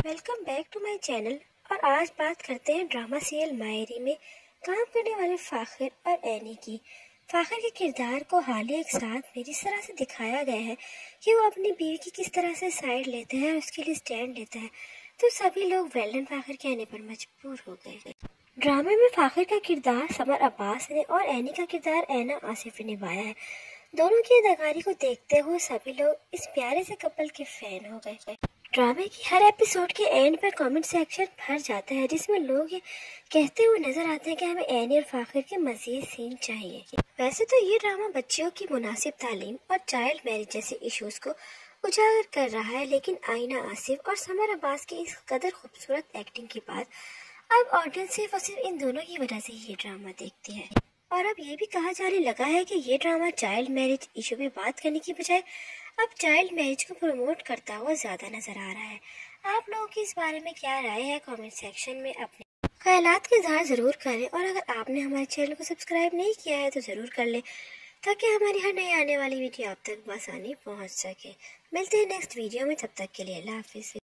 Welcome back to my channel. और आज बात करते हैं ड्रामा सीरियल मायरी में काम करने वाले फाखिर और एनी की। फाखिर के किरदार को हालिया एक साथ में जिस तरह से दिखाया गया है कि वो अपनी बीवी की किस तरह से साइड लेते हैं और उसके लिए स्टैंड लेता है, तो सभी लोग वेल्डन फाखिर कहने पर मजबूर हो गए। ड्रामे में फाखिर का किरदार समर अब्बास ने और एनी का किरदार ऐना आसिफ ने निभाया है। दोनों की अदाकारी को देखते हुए सभी लोग इस प्यारे से कपल के फैन हो गए। ड्रामे की हर एपिसोड के एंड पर कमेंट सेक्शन भर जाता है, जिसमें लोग ये कहते हुए नजर आते हैं कि हमें एनी और फाखिर के मजीद सीन चाहिए। वैसे तो ये ड्रामा बच्चियों की मुनासिब तालीम और चाइल्ड मैरिज जैसे इश्यूज को उजागर कर रहा है, लेकिन आईना आसिफ और समर अब्बास की इस कदर खूबसूरत एक्टिंग के बाद अब ऑडियंस सिर्फ और सिर्फ इन दोनों की वजह से ये ड्रामा देखती है। और अब ये भी कहा जाने लगा है कि ये ड्रामा चाइल्ड मैरिज इशू पे बात करने की बजाय अब चाइल्ड मैरिज को प्रमोट करता हुआ ज्यादा नजर आ रहा है। आप लोगों की इस बारे में क्या राय है, कमेंट सेक्शन में अपने ख्यालात का इजहार जरूर करें। और अगर आपने हमारे चैनल को सब्सक्राइब नहीं किया है तो जरूर कर लें, ताकि हमारी हर नई आने वाली वीडियो आप तक बआसानी पहुंच सके। मिलते हैं नेक्स्ट वीडियो में, तब तक के लिए अल्लाह हाफिज़।